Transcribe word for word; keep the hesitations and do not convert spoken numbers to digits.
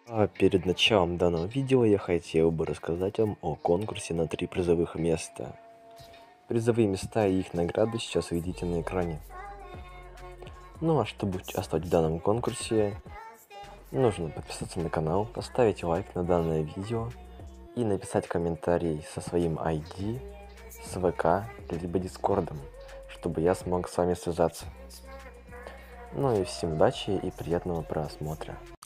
А перед началом данного видео я хотел бы рассказать вам о конкурсе на три призовых места. Призовые места и их награды сейчас видите на экране. Ну а чтобы участвовать в данном конкурсе, нужно подписаться на канал, поставить лайк на данное видео и написать комментарий со своим ай ди, с вэ ка, либо дискордом, чтобы я смог с вами связаться. Ну и всем удачи и приятного просмотра.